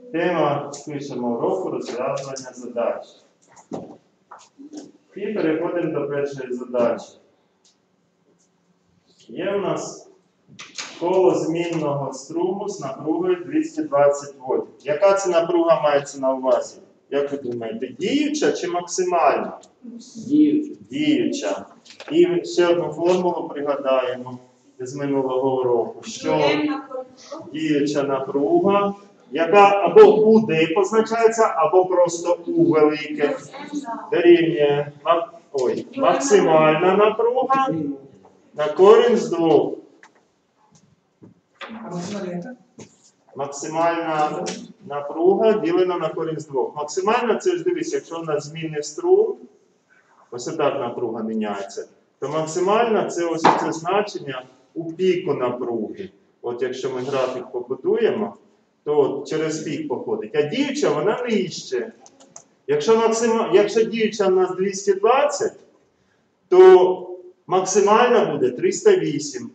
Тема пишемо уроку розв'язування задач. І переходимо до першої задачі. Є у нас коло змінного струму з напругою 220 вольт. Яка це напруга мається на увазі? Як ви думаєте, діюча чи максимальна? Діюча. І ще одну формулу пригадаємо з минулого уроку, що діюча напруга, яка або у D позначається, або просто у велике, дорівнює максимальна напруга на корінь з 2. Максимальна напруга ділена на корінь з 2. Максимальна, це ж дивись, якщо у нас змінний струм, ось так напруга міняється, то максимальна це ось це значення у піку напруги. От якщо ми графік побудуємо, то через пік походить. А діюча, вона нижче. Якщо діюча у нас 220, то максимальна буде 308.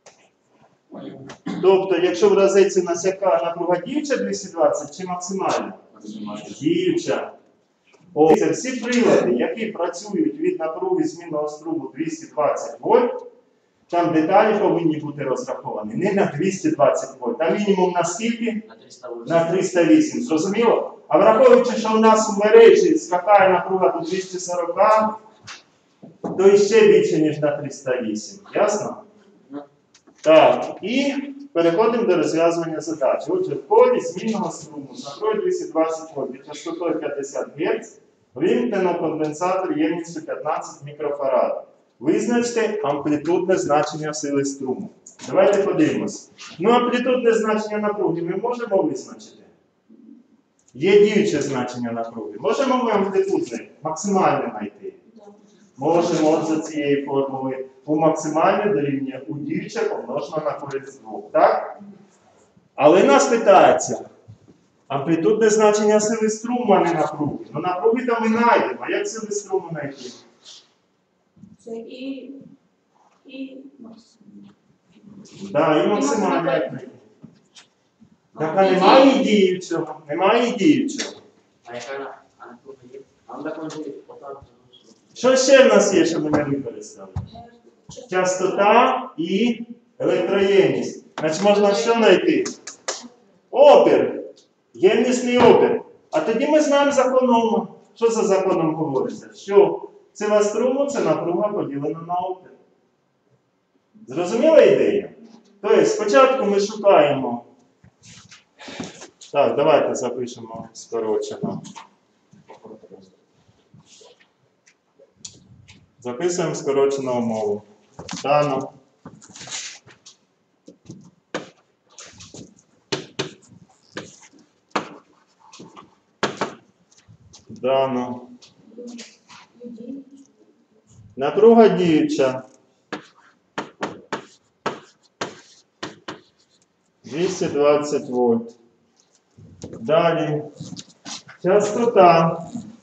Тобто, якщо в розетці у нас яка напруга діюча 220 чи максимальна? Діюча. Це всі прилади, які працюють від напруги змінного струму 220 вольт, там деталі повинні бути розраховані. Не на 220 вольт, а мінімум на скільки? На 308. Зрозуміло? А враховуючи, що у нас у мережі скакає напруга до 240, то іще більше, ніж на 308. Ясно? Так, і переходимо до розв'язування задачі. Отже, в полі змінного струму з напругою 220 вольт і частотою 50 Гц вимкнено конденсатор ємністю 15 мікрофарад. Визначте амплітудне значення сили струму. Давайте подивимось. Амплітудне значення напруги ми можемо визначити? Є діюче значення напруги. Можемо ми амплітудне, максимальне знайти? Можемо от за цією формулою. У максимальне дорівнює у діюче помножено на корінь з 2. Так? Але нас питається, амплітудне значення сили струму, а не напруги. Напруги там ми знайдемо. А як сили струму знайти? Це і максимально. Так, і максимально як знайти. Так, а немає і діючого. Немає і діючого. А яка напруга є? А вона може Що ще в нас є, що ми не використали? Частота і електроємність. Значить, можна що знайти? Опір. Ємнісний опір. А тоді ми знаємо закон Ома. Що за законом говориться? Що сила струму – це напруга поділена на опір. Зрозуміла ідея? Тобто, спочатку ми шукаємо. Так, давайте запишемо скорочено. Записуємо скорочену умову. Дано. Дано. Напруга діюча. 220 вольт. Далі. Частота.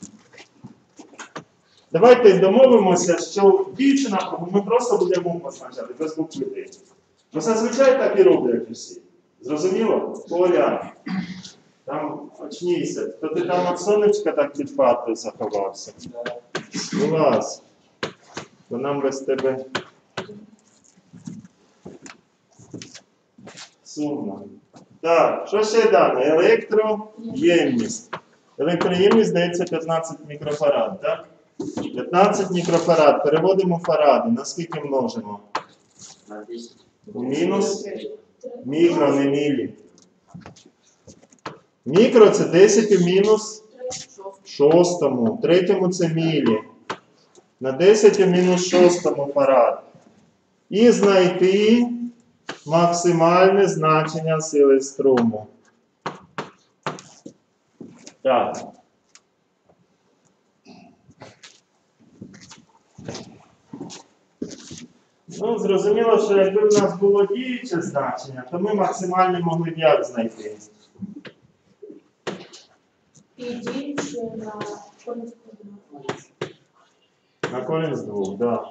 Давайте домовимося, що діючу напругу ми просто будемо позначати, без букви Д. Бо зазвичай так і роблять усі. Зрозуміло? Оля, там очнійся. То ти там від сонечка так під партою заховався? Вилазь. То нам без тебе сумно. Так, що ще дано? Електроємність. Електроємність, здається, 15 мікрофарад, так? 15 мікрофарад. Переводимо фаради. На скільки множимо? на 10. У мінус? Мікро, не мілі. Мікро – це 10 у мінус 6. Третьому – це мілі. На 10 у мінус 6 фарад. І знайти максимальне значення сили струму. Так. Зрозуміло, що якби в нас було діюче значення, то ми максимальне могли б як знайти? І діюче на корінь з 2. На корінь з 2, так.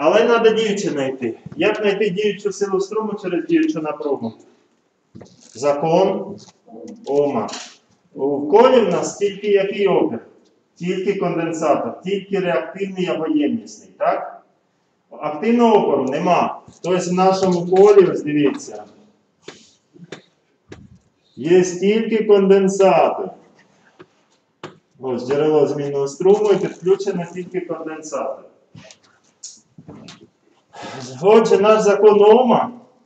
Але треба діюче знайти. Як знайти діючу силу струму через діючу напругу? Закон Ома. У колі в нас тільки який опір? Тільки конденсатор, тільки реактивний або ємнісний, так? Активного опору нема. Тобто в нашому колі, ось дивіться, є тільки конденсатор. Ось джерело змінного струму і підключено тільки конденсатор. Отже, наш закон Ома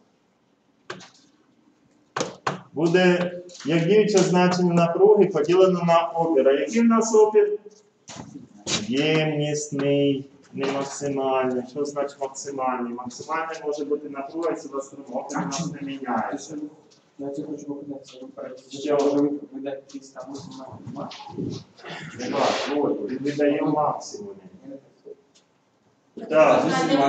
буде як діюче значення напруги поділено на опір. А який в нас опір? Ємнісний, не максимальний. Що значить максимальний? Максимальний може бути напруга, і сила струму. Опір у нас не міняється. Я тебе хочу попитатися, Що? може ви видати якісь там нема? Нема, от, він видає максимум. Так.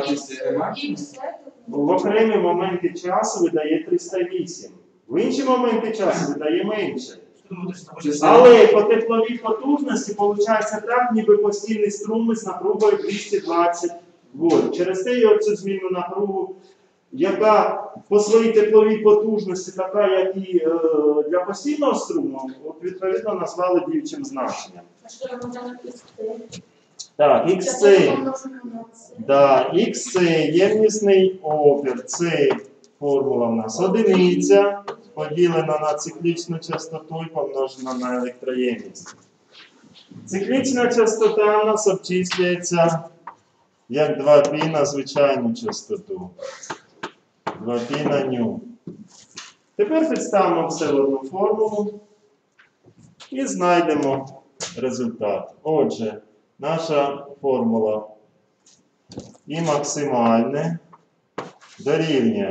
В окремі моменти часу видає 308. В інші моменти часу видає менше. Але по тепловій потужності виходить так, ніби постійний струм з напругою 220 вольт. Через те його цю змінну напругу, яка по своїй тепловій потужності, така, як і для постійного струму, от, відповідно назвали діючим значенням. А що там можна написати? Так, XC. Да, XC, ємнісний опір, це формула в нас одиниця, поділена на циклічну частоту і помножена на електроємність. Циклічна частота у нас обчислюється як 2π на звичайну частоту. 2π на ню. Тепер підставимо все в одну формулу і знайдемо результат. Отже, наша формула і максимальне дорівнює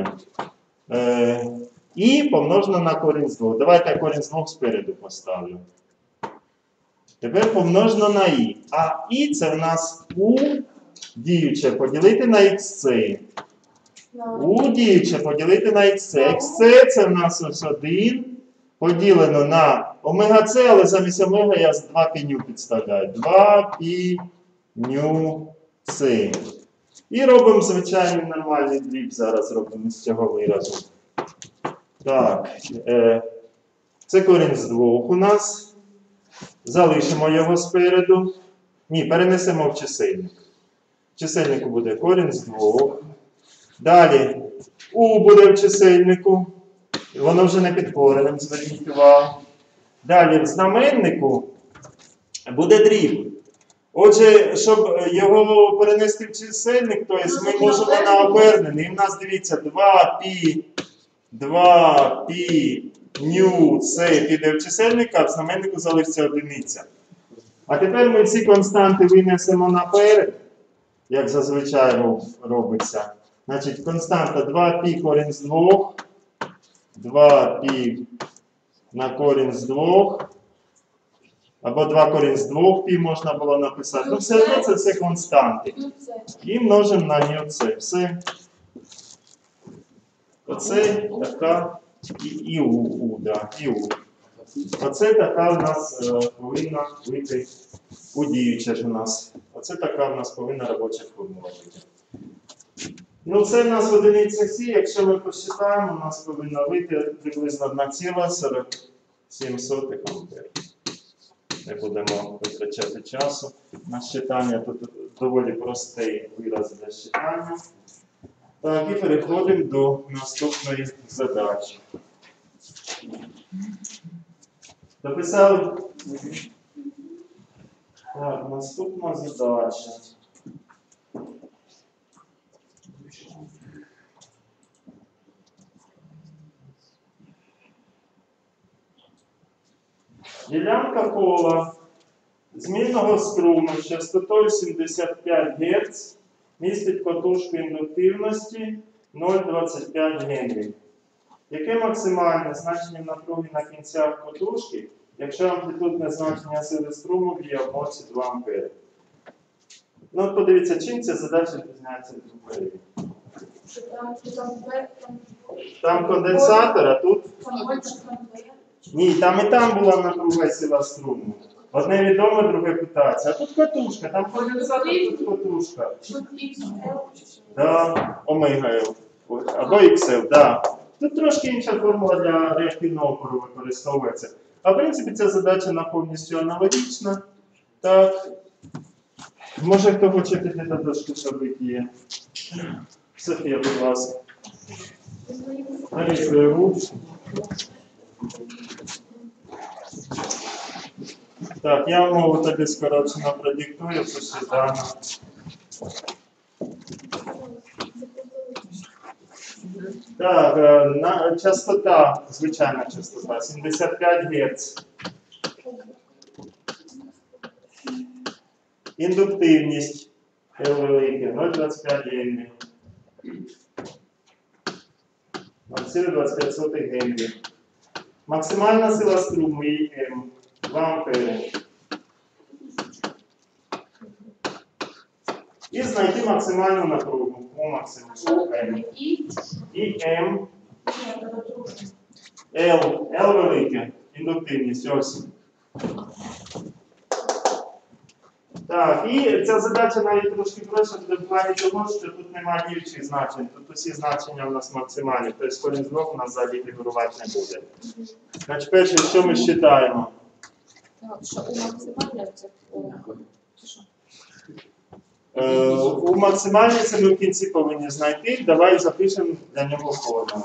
і помножено на корінь з 2. Давайте я корінь з 2 спереду поставлю. Тепер помножено на і. А і це в нас у діюче поділити на xc. У діюче поділити на xc. xc це в нас ось 1 поділено на омега С, але замість омега я з 2π підставляю. 2π ню С. І робимо звичайний нормальний дріб. Зараз робимо з цього виразу. Так, це корінь з 2 у нас. Залишимо його спереду. Ні, перенесемо в чисельник. В чисельнику буде корінь з 2. Далі у буде в чисельнику. Воно вже не під коренем, зверніть увагу. Далі в знаменнику буде дріб. Отже, щоб його перенести в чисельник, то ми можемо на обернений. І в нас, дивіться, 2π ню С піде в чисельник, а в знаменнику залишиться одиниця. А тепер ми ці константи винесемо наперед, як зазвичай робиться. Значить, константа 2π корінь з 2, 2π на корінь з 2, або 2 корінь з 2π можна було написати. Ну, все одно це все константи. І множимо на ню це. Все. Оце така і у, да, і у. Оце така в нас повинна бути удіюча ж у нас. Оце така в нас повинна робоча формула бути. Ну, це в нас в одиницях Сі, якщо ми посчитаємо, у нас повинна вийти приблизно 1,47 ампер. Не будемо витрачати часу на считання. Тут доволі простий вираз для считання. Так, і переходимо до наступної задачі. Дописали? Так, наступна задача. Ділянка кола змінного струму з частотою 75 Гц містить катушку індуктивності 0,25 Генрі. Яке максимальне значення напруги на кінцях катушки, якщо амплітудне значення сили струму б'є в моці 2 А? Ну, от подивіться, чим ця задача відрізняється від попередньої. Там конденсатор, а тут... Ні, там і там була напруга і сила струму. Одне відоме, друге питається. А тут катушка, там конденсатор, тут катушка. Тут XL. Да, омега L. Або XL, да. Тут трошки інша формула для реактивного опору використовується. А в принципі ця задача на повністю аналогічна. Так. Може хто хоче піти до дошки, щоб є. Софія, будь ласка. Навіть свою ручку. Так, я умову тобі скорочено продиктую, пиши дані. Так, частота, звичайна частота, 75 Гц. Індуктивність L велике, 0,25 Генрі. 0,25 Генрі. Максимальна сила струму ІМ 2 ампери. І знайти максимальну напругу у максимуму М. І М. L велике. Індуктивність. Ось. Так, і ця задача навіть трошки проще буде в плані того, що тут немає діючих значень. Тут усі значення у нас максимальні. Тобто корінь з двох у нас взагалі фігурувати не буде. Значить, перше, що ми вважаємо? Так, що у максимальному це що? У максимальній це ми в кінці повинні знайти. Давай запишемо для нього формулу.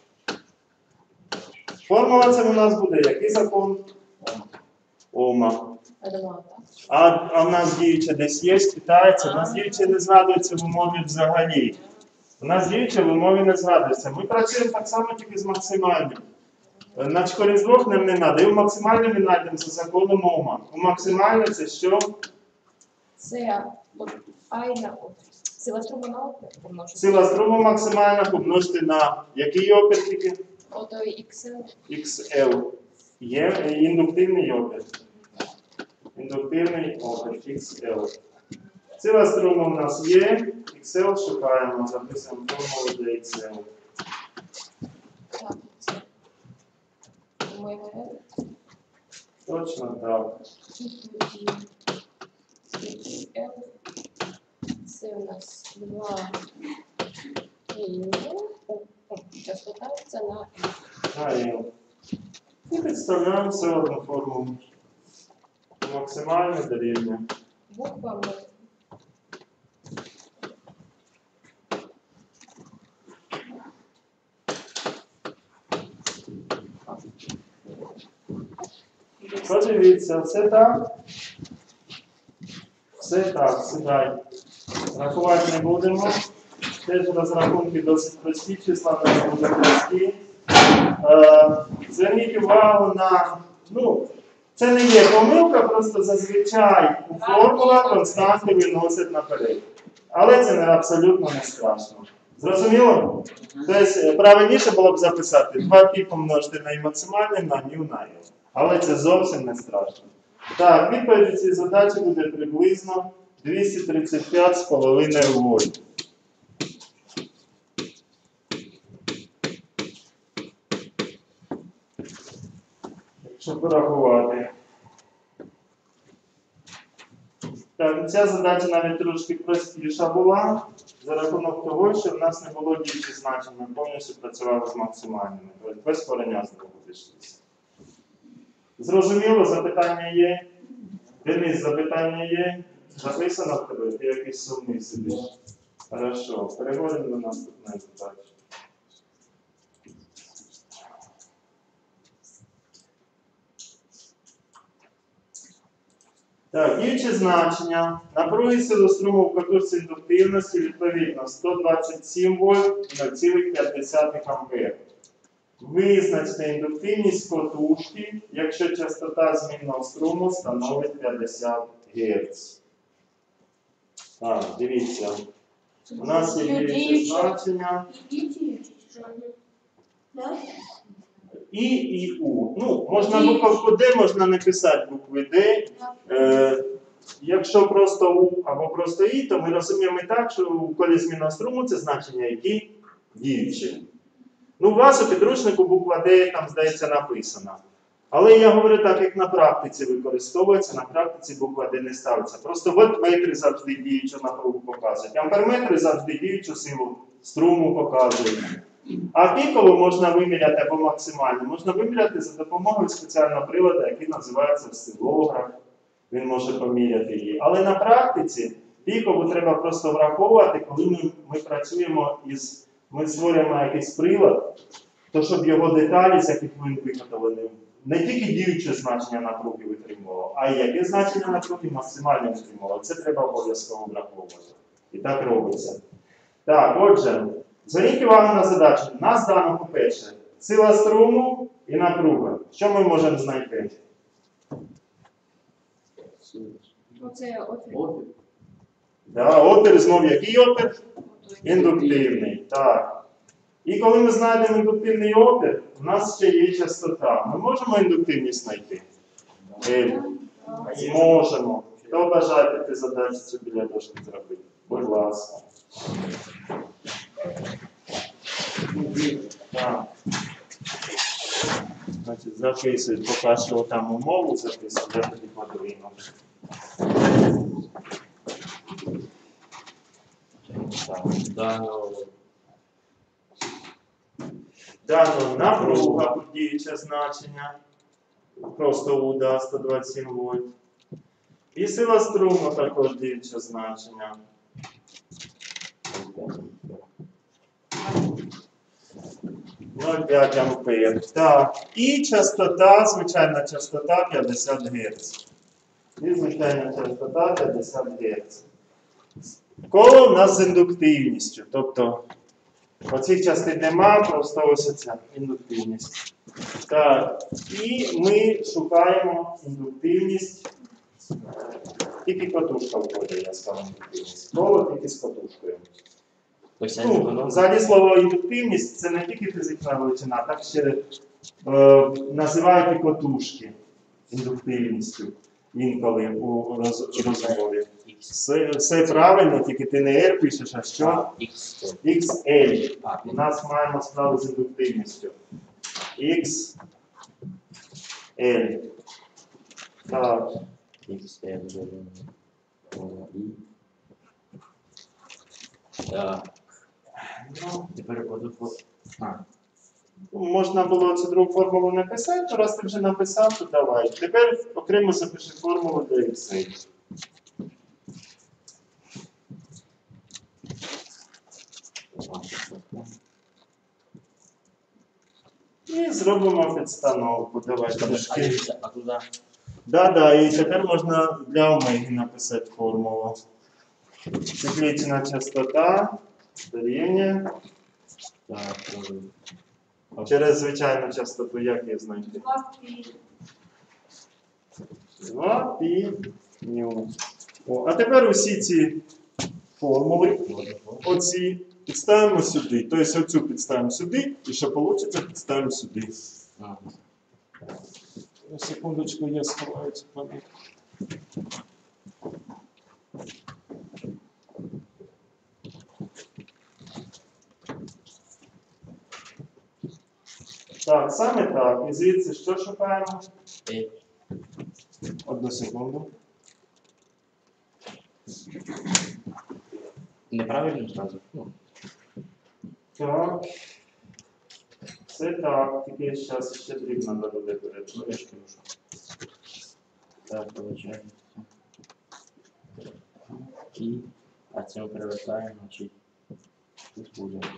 Формула це у нас буде який закон? Ома. Я думала, так. А в нас діюча десь є, питається. У нас діюча не згадується в умові взагалі. У нас діюча в умові не згадується. Ми працюємо так само тільки з максимальним. Значить, корінь з двох нам не треба. І у максимальному ми знайдемо за законом Ома. У максимальне це що? Це от I на опір. Сила струму на опір помножити. Сила струму максимальна помножити на який опір тільки? Отой XL. XL. Є індуктивний опір. Індуктивний опір XL. Сила струму у нас є. XL шукаємо. Записуємо формулу для XL. Так, це. Омега L. Точно так. І L. Це у нас 2 частота це на L. І підставляємо все одну формулу. Максимальне дорівнює. буквами. Подивіться, все так? Все так, сідай. Рахувати не будемо. Теж розрахунки досить прості, числа в нас будуть прості. Зверніть увагу на, це не є помилка, просто зазвичай у формулах константи виносять наперед. Але це абсолютно не страшно. Зрозуміло? Тобто правильніше було б записати 2π помножити на і максимальне, на ню на L. Але це зовсім не страшно. Так, відповідь цієї задачі буде приблизно 235,5 вольт. Якщо порахувати. Так, ця задача навіть трошки простіша була за рахунок того, що в нас не було діючих значень, ми повністю працювали з максимальними. Тобто без корення з двох обійшлися. Зрозуміло, запитання є? Денис, запитання є? Записано в тебе? Ти якийсь сумний сидиш. Хорошо, переходимо до наступної задачі. Так, діюче значення. Напруги силоструму в катушці індуктивності відповідно 127 вольт і 0,5 ампер. Визначте індуктивність котушки, якщо частота змінного струму становить 50 Гц. Так, дивіться. У нас є діюче значення і У. Можна буковку Д, можна написати букви Д. Якщо просто У або просто І, то ми розуміємо і так, що у колі змінного струму це значення які діючі. У вас у підручнику буква Д, там, здається, написана. Але я говорю так, як на практиці використовується, на практиці буква Д не ставиться. Просто вольтметри завжди діючу напругу показують, амперметри завжди діючу силу струму показують. А пікову можна виміряти або максимально. Можна виміряти за допомогою спеціального приладу, який називається осцилограф. Він може поміряти її. Але на практиці пікову треба просто враховувати, коли ми працюємо ми створюємо якийсь прилад, то щоб його деталі, з яких він виготовлений, не тільки діюче значення напруги витримувало, а й яке значення напруги максимально витримувало. Це треба обов'язково враховувати. І так робиться. Так, отже, зверніть увагу на задачу. У нас дано, по-перше, сила струму і напруга. Що ми можемо знайти? Оце отвір. Опір. Да, опір знов який опір? Індуктивний. Так. І коли ми знайдемо індуктивний опір, у нас ще є частота. Ми можемо індуктивність знайти? Можемо. Хто бажає піти задачу цю біля дошки зробити? Будь ласка. Так. Значить, записують, поки що там умову записують, я тоді подвину. Дано напруга, діюче значення, просто УДА 127 вольт. І сила струму також діюче значення. 0,5 ампер. Так. І частота, звичайна частота 50 Гц. І звичайна частота 50 Гц. Коло в нас з індуктивністю. Тобто, оцих частин нема, просто ось ця індуктивність. Так. І ми шукаємо індуктивність. Тільки катушка входить, я сказав індуктивність. Коло тільки з катушкою. Взагалі слово індуктивність це не тільки фізична величина, так ще називають і котушки індуктивністю інколи у розмові. Все правильно, тільки ти не R пишеш, а що? XL. У нас маємо справу з індуктивністю. XL. Так. Так. Тепер подумав. Можна було цю другу формулу написати, то раз ти вже написав, то давай. Тепер окремо запиши формулу для XL. І зробимо підстановку. Давай трошки. А туди? Да, і тепер можна для омеги написати формулу. Циклічна частота дорівнює. Так, Через звичайну частоту, як її знайти? 2π ню. А тепер усі ці формули, оці, підставимо сюди. Тобто оцю підставимо сюди, і що вийде, підставимо сюди. Секундочку, я сховаю цю пам'ять. Так, саме так. І звідси що шукаємо? Одну секунду. Неправильно зразу? Так. Це так. Тільки зараз ще дрібно додати перед. Так, виходить. І, а це ми перевертаємо, значить, тут буде.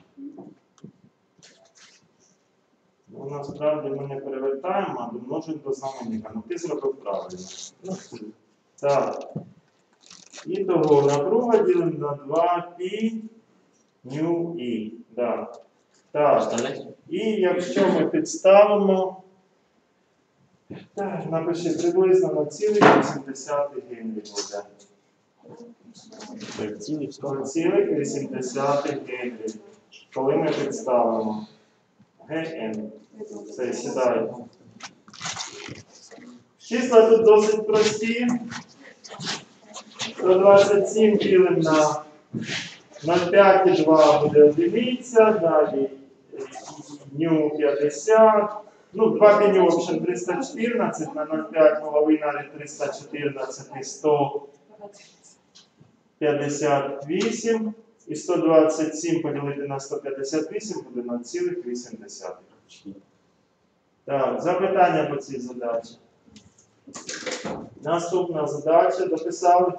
Ну, насправді ми не перевертаємо, а домножуємо до знаменника. Ну, ти зробив правильно. Так. І того напруга ділимо на 2π ню і. Да. Так. І якщо ми підставимо, так, напиши приблизно на 0,8 Генрі буде. 0,8 Генрі. Коли ми підставимо ГН. Все, сідай. Числа тут досить прості. 127 ділимо на 0,5,2 буде одиниця, далі ню 50, Ну, 2 пені опшен 314 на 0,5 половина 314 158 і 127 поділити на 158 буде 0,8. Так, запитання по цій задачі. Наступна задача дописали.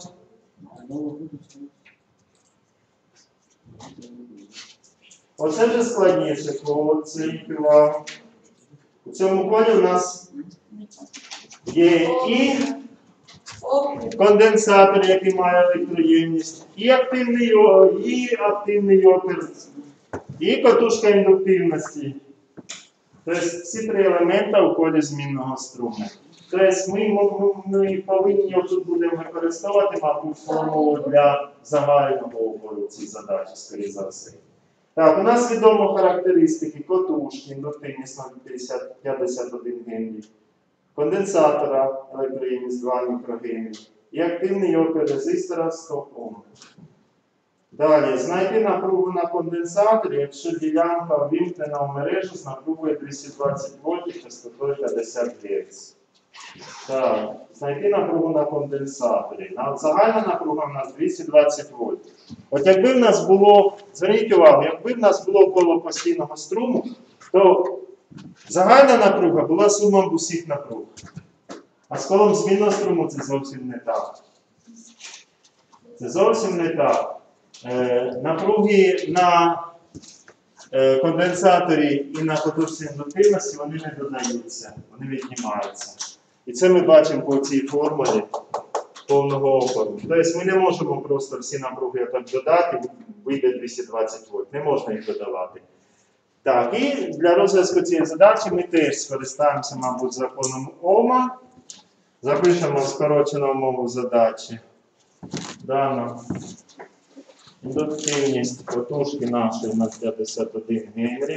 Оце вже складніше коло, це півав. У цьому колі у нас є і конденсатор, який має електроємність, і активний опір, і катушка індуктивності. Тобто всі три елемента у колі змінного струму. Тобто ми повинні тут будемо використовувати, мабуть, формулу для загального опору в цій задачі, скоріше за все. Так, у нас відомо характеристики котушки, індуктивність 0,51 Генрі, конденсатора, електроємність 2 мікрогенрі і активний опір резистора 100 Ом. Далі, знайти напругу на конденсаторі, якщо ділянка ввімкнена в мережу з напругою 220 вольт і частотою 50 Гц. Так, знайти напругу на конденсаторі. Загальна напруга у нас 220 вольт. От якби в нас було, зверніть увагу, якби в нас було коло постійного струму, то загальна напруга була сумом усіх напруг. А з колом змінного струму це зовсім не так. Це зовсім не так. Напруги на конденсаторі і на катушці індуктивності вони не додаються, вони віднімаються. І це ми бачимо по цій формулі повного опору. Тобто ми не можемо просто всі напруги так додати, вийде 220 вольт. Не можна їх додавати. Так, і для розв'язку цієї задачі ми теж скористаємося, мабуть, законом Ома. Запишемо скорочену мову задачі. Дана індуктивність катушки нашої на 51 Генрі.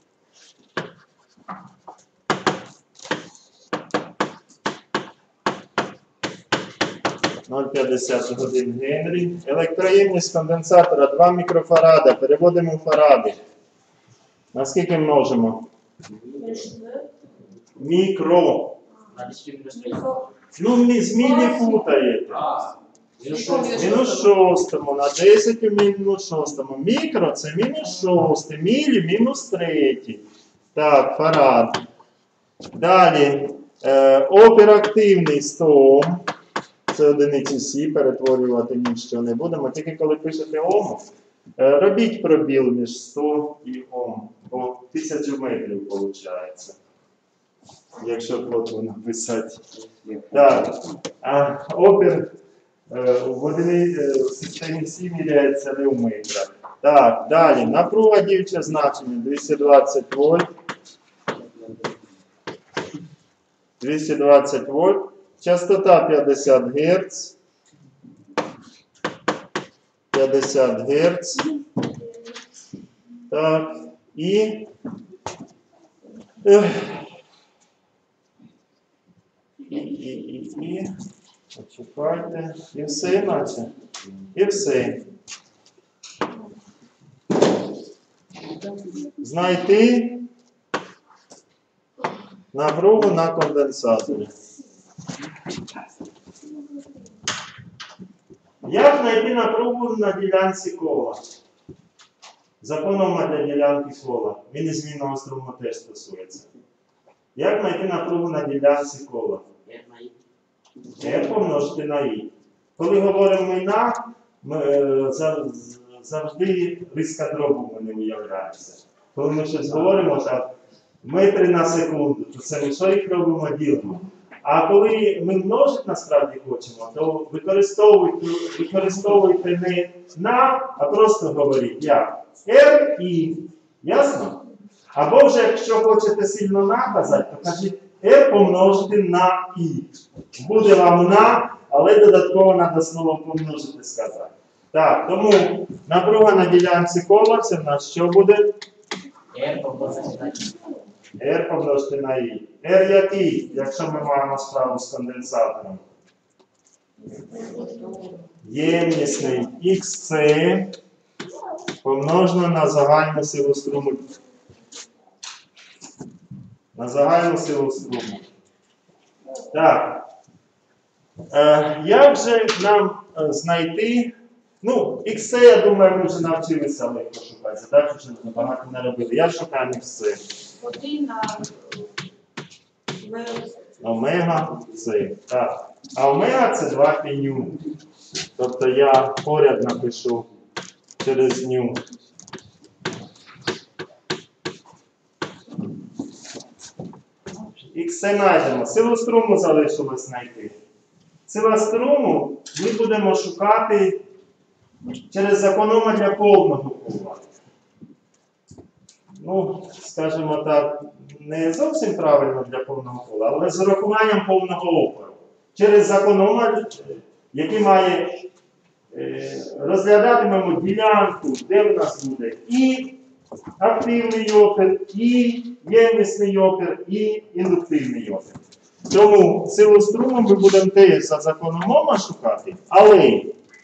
(0,51 Генрі). Електроємність конденсатора 2 мікрофарада. Переводимо в фаради. Наскільки множимо? Мікро. Ну, з мілі путаєте. Мінус шостому, на 10 у мінус шостому. Мікро це мінус шостий, мілі мінус третій. Так, фарад. Далі. Опір активний 100 Ом. Це одиниці Сі, перетворювати нічого не будемо. Тільки коли пишете Ом, робіть пробіл між 100 і Ом. Бо 1000 метрів виходить. Якщо плотно написати. Так. Опір в системі Сі міряється не в метрах. Так, далі. Напруга діюче значення 220 вольт. 220 вольт. Частота 50 Гц. 50 Гц. Так. І почекайте. І все, наче. І все. Знайти напругу на конденсаторі. Як знайти напругу на ділянці кола? Законом для ділянки кола. Він і змінного струму теж стосується. Як знайти напругу на ділянці кола? R помножити на І. Коли говоримо ми на, завжди риска дробу в мене уявляється. Коли ми щось говоримо, так, метри на секунду, то це ми що їх робимо? Ділимо. А коли ми множити насправді хочемо, то використовуйте не на, а просто говоріть як. R, І. Ясно? Або вже, якщо хочете сильно наказати, то кажіть R помножити на І. Буде вам на, але додатково треба слово помножити сказати. Так, тому напруга на ділянці кола, це в нас що буде? R помножити на І. R помножити на І. R який, якщо ми маємо справу з конденсатором? Ємнісний XC помножено на загальну силу струму На загальну силу струму. Так. Як же нам знайти? Ну, XC, я думаю, ми вже навчилися легко шукати. Задачу вже набагато не робили. Я шукаю XC. 1 на Омега С. Так. А омега це 2 π ню. Тобто я поряд напишу через ню. XC знайдемо. Силу струму залишилось знайти. Сила струму ми будемо шукати через закон Ома для повного кола. Ну, скажімо так, не зовсім правильно для повного кола, але з урахуванням повного опору. Через закон Ома, який має, розглядатимемо ділянку, де в нас буде і активний опір, і ємнісний опір, і індуктивний опір. Тому силу струму ми будемо теж за законом Ома шукати, але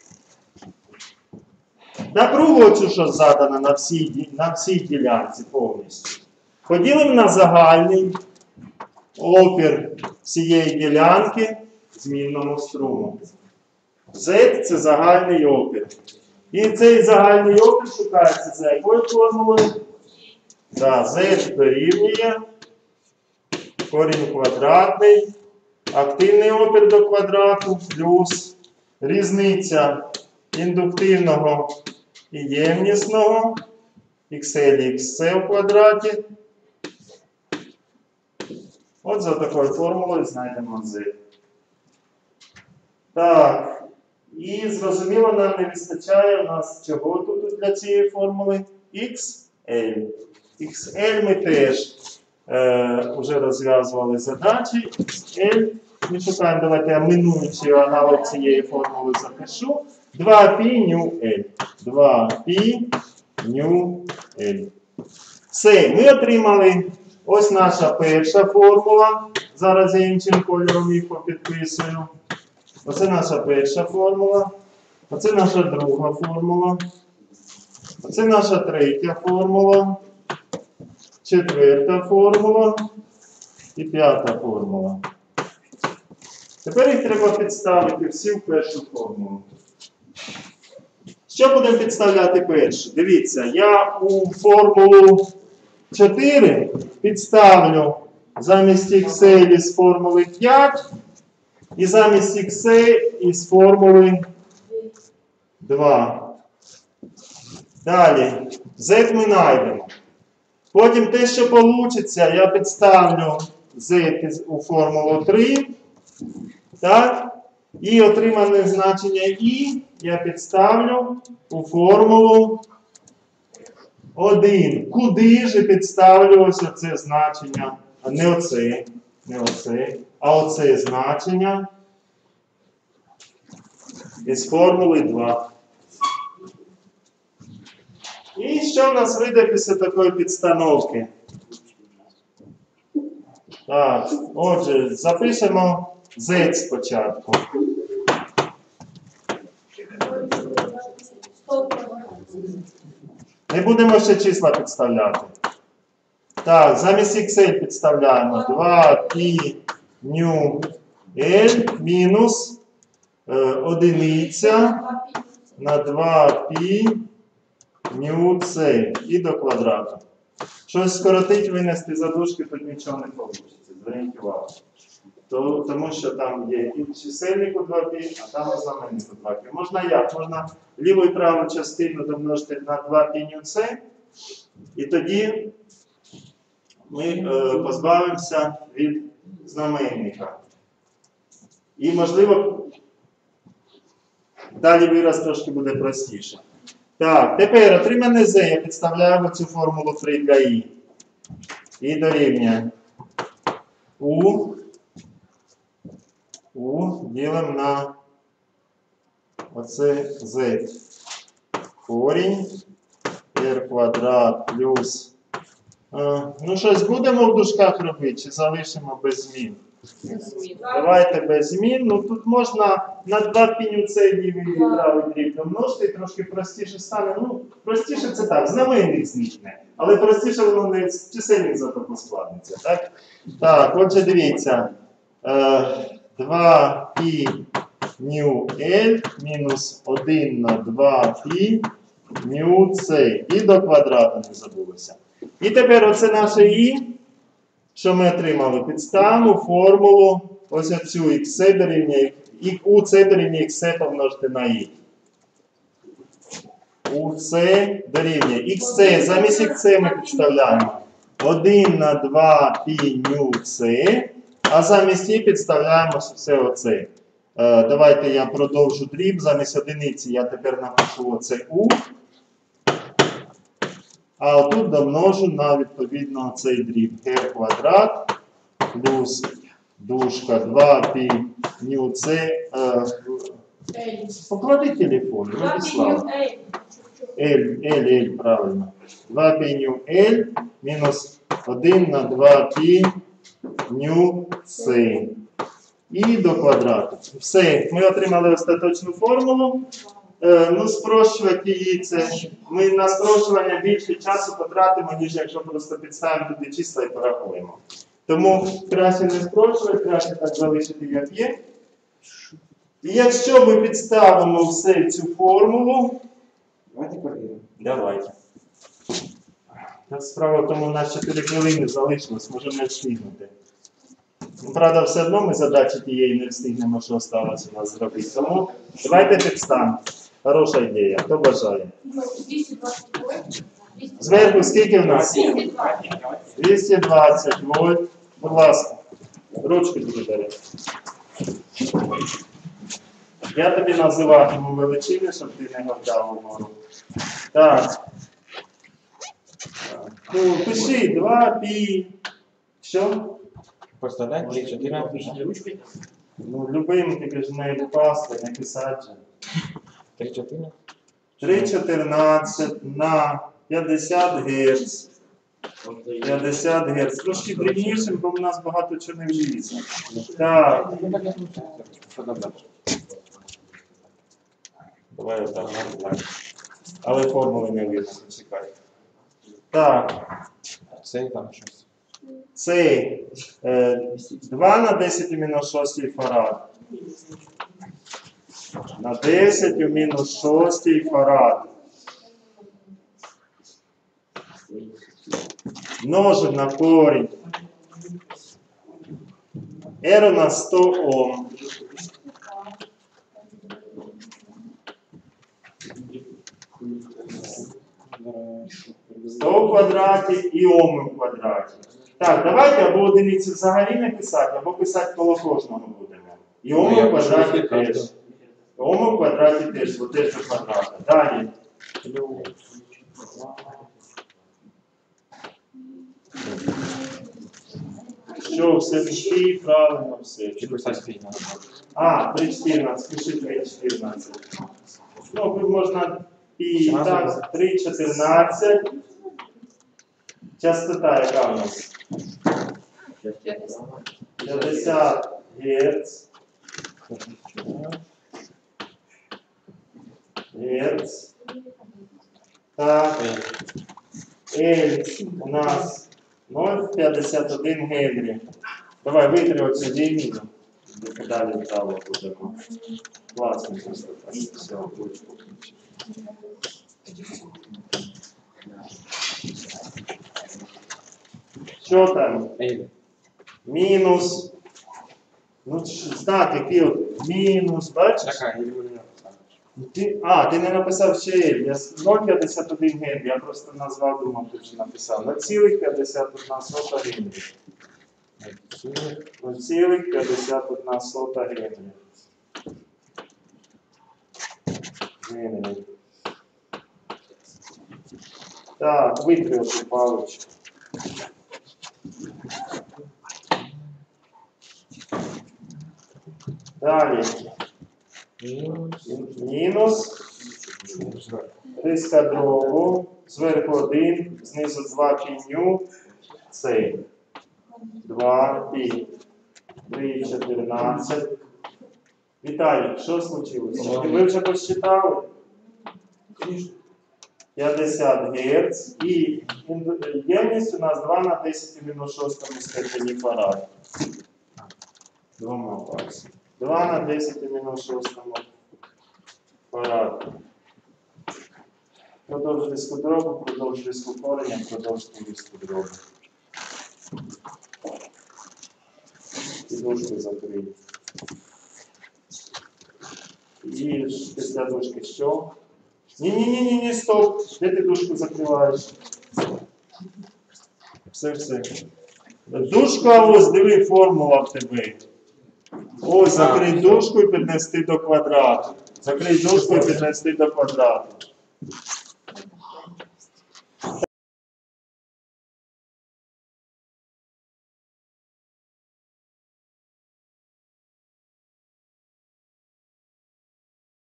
напругу цю, що задана на всій ділянці повністю, поділимо на загальний опір всієї ділянки змінному струму. Z – це загальний опір. І цей загальний опір шукається за якою формулою? Z дорівнює корінь квадратний, активний опір до квадрату плюс різниця індуктивного і ємнісного XL XC в квадраті. От за такою формулою знайдемо Z. Так. І зрозуміло, нам не вистачає у нас чого тут для цієї формули? XL. XL ми теж вже розв'язували задачі. XL. Ми шукаємо, давайте я минуючий аналог цієї формули запишу. 2π ню L. 2π ню L. Все, ми отримали ось наша перша формула. Зараз я іншим кольором їх попідписую. Оце наша перша формула. Оце наша друга формула. Оце наша третя формула. Четверта формула. І п'ята формула. Тепер їх треба підставити всі в першу формулу. Що будемо підставляти перше? Дивіться, я у формулу 4 підставлю замість XL із формули 5 і замість XC із формули 2. Далі, Z ми знайдемо. Потім те, що вийде, я підставлю Z у формулу 3. Так? І отримане значення І я підставлю у формулу 1. Куди ж підставлю ось оце значення? Не оце, а оце значення із формули 2. І що в нас вийде після такої підстановки? Так, отже, запишемо Z спочатку. Не будемо ще числа підставляти. Так, замість XL підставляємо 2π ню L мінус одиниця на 2π ню С і до квадрату. Щось скоротить, винести за дужки, тут нічого не вийде. Зверніть увагу. Тому що там є і чисельник у 2π, а там і знаменник у 2π. Можна як? Можна ліву і праву частину домножити на 2π ню С, і тоді ми позбавимося від знаменника. І, можливо, далі вираз трошки буде простіше. Так, тепер отримане Z я підставляю в цю формулу 3 для І. І дорівнює У ділимо на оце Z. Корінь R квадрат плюс. Ну, щось будемо в дужках робити, чи залишимо без змін? Давайте без змін. Ну тут можна на 2 піню цей лівий правий дріб домножити, і трошки простіше стане. Ну, простіше це так, знаменник зникне. Але простіше воно не чисельник зато поскладниться. Так, так, отже, дивіться. 2 пі ню L мінус 1 на 2 пі ню С. І до квадрату не забулося. І тепер оце наше І, що ми отримали. Підставимо формулу, ось оцю xc дорівнює, уц дорівнює xc помножити на І. Уц дорівнює xc, замість xc ми підставляємо 1 на 2 пі ню С, а замість І підставляємо все оце. Давайте я продовжу дріб, замість одиниці я тепер напишу оце У. А отут домножу на відповідно цей дріб r квадрат плюс дужка 2 пі ню С. Поклади телефон, Владислав. L, правильно. 2 пі ню L мінус 1 на 2 пі ню С. І до квадрату. Все, ми отримали остаточну формулу. Ну, спрощувати її, це ми на спрощування більше часу потратимо, ніж якщо просто підставимо туди числа і порахуємо. Тому краще не спрощувати, краще так залишити, як є. І якщо ми підставимо все в цю формулу, Давайте перевіримо. давайте. Так, справа в тому, у нас 4 хвилини залишилось, можемо не встигнути. Ну, правда, все одно ми задачі тієї не встигнемо, що осталось у нас зробити. Тому давайте підставимо. Хороша ідея. Хто бажає? 220 Зверху скільки в нас? 220 вольт. Будь ласка. Ручку тобі бери. Я тобі називатиму величини, щоб ти не гавдав угору. Так. Ну, пиши 2 пі. Що? Просто дай 3-4. Ручкою? Ну, любим, тільки ж не пасти, не писати. 3-4. 3,14 на 50 Гц. 50 Гц. Трошки дрібнішим, бо в нас багато чого не влізе. Так. Давай отак. Але формули не видно, почекай. Так. Це там щось. Цей 2 на 10 у мінус 6 фарад. На 10 у мінус 6 фарад. Множим на корінь. R у нас 100 Ом. 100 в квадраті і Ом в квадраті. Так, давайте або одиниці взагалі не писати, або писати коло кожного будемо. І Ом в квадраті теж. Ом в квадраті теж, бо теж до квадрата. Далі. Що, все пиши, правильно все. Чи писати спільно? А, 3,14, пиши 3,14. Ну, тут можна і так, 3,14. Частота яка у нас? 50 Гц. Гц. Так. L у нас 0,51 Генрі. Давай витри оцю лінію. Далі вправо будемо. Класно просто так. Все, ручку. Що там? Мінус. Ну, знак, який от мінус, бачиш? Така, я не написав. Ти не написав ще L. Я 0,51 Генрі, я просто назвав, думав, ти вже написав. 0,51 Генрі. 0,51 Генрі. Генрі. Так, витри оцю паличку. Далі. Мінус. Риска другу. Зверху 1, знизу 2 пі ню. Це 2 пі. 3,14. Віталій, що случилося? Ви вже посчитали? 50 Гц і ємність у нас 2 на 10 в мінус 6 степені фарад. Двома пальцями. 2 на 10 в мінус 6 фарад. Продовж диску дробу, продовж диску корення, продовж диску дробу. Підушки закриті. І після дужки що? Ні, стоп. Де ти дужку закриваєш? Все. Дужка, ось, диви, формула в тебе. Ось, закрий дужку і піднести до квадрату. Закрий дужку і піднести до квадрату.